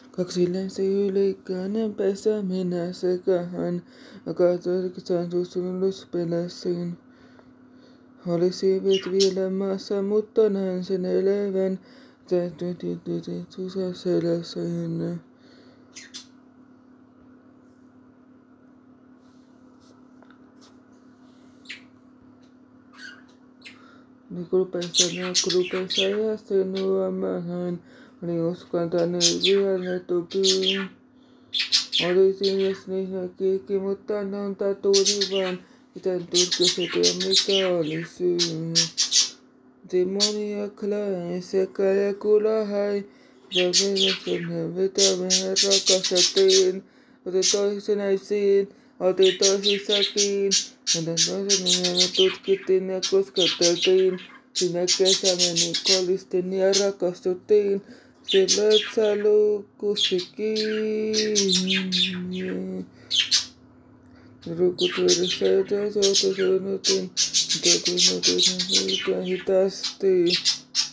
Kaksi länsi-ylikäinen pesä minä sekä hän, katsotaan tutkimuspelässiin. Oli siivet vielä maassa, mutta näin sen elävän, täytyy tuossa selässään. Kulpessa ja sinua mä näin, oli uskaltanut vielä tupiin. Oli sinnes niin kiikki, mutta nonta tuli vaan, itän turkiset ja mikä oli syy. Demonia klään sekä ja kulahai, ja venäsen vetämään rakastettiin. Otin toisenaisiin, otin toisissakin, mutta toisen nimellä tutkittiin ja kosketeltiin. Siinä kesä meni kolisten ja rakastuttiin, sillä sä lukusikin. Rukutuudessa ja toisaalta suunnatin, mitä tunnutin hitaasti.